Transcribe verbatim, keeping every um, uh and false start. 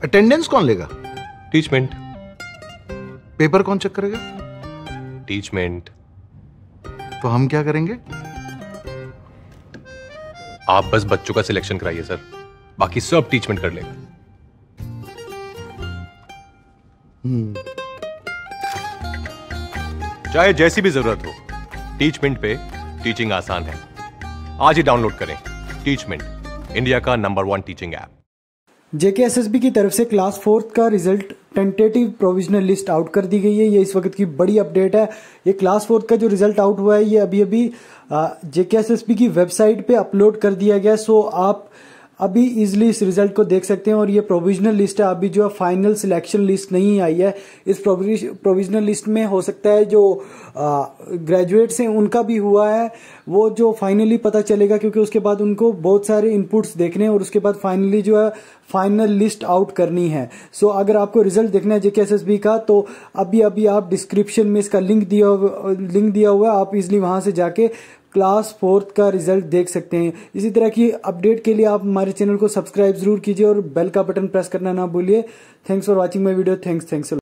Attendance कौन लेगा? Teachmint. Paper कौन चेक करेगा? टीचमेंट। तो हम क्या करेंगे? आप बस बच्चों का सिलेक्शन कराइए सर, बाकी सब टीचमेंट कर लेगा। हम्म चाहे जैसी भी जरूरत हो, टीचमेंट पे टीचिंग आसान है। आज ही डाउनलोड करें टीचमेंट, इंडिया का number one teaching app. JK SSB की तरफ से क्लास फोर्थ का result tentative provisional list out कर दी गई है। ये इस वक्त की बड़ी अपडेट है। ये क्लास फोर्थ का जो रिजल्ट आउट हुआ है ये अभी अभी जेके एसएसबी की वेबसाइट पे अपलोड कर दिया गया। सो आप अभी इजिली इस रिजल्ट को देख सकते हैं। और ये प्रोविजनल लिस्ट है, अभी जो है फाइनल सिलेक्शन लिस्ट नहीं आई है। इस प्रोविजनल लिस्ट में हो सकता है जो ग्रेजुएट्स हैं उनका भी हुआ है, वो जो फाइनली पता चलेगा, क्योंकि उसके बाद उनको बहुत सारे इनपुट्स देखने हैं और उसके बाद फाइनली जो है फाइनल लिस्ट आउट करनी है। सो so, अगर आपको रिजल्ट देखना है जेके एसएसबी का तो अभी अभी आप डिस्क्रिप्शन में इसका लिंक दिया लिंक दिया हुआ है, आप इजिली वहां से जाके क्लास फोर्थ का रिजल्ट देख सकते हैं। इसी तरह की अपडेट के लिए आप हमारे चैनल को सब्सक्राइब जरूर कीजिए और बेल का बटन प्रेस करना ना भूलिए। Thanks for watching my video. Thanks thanks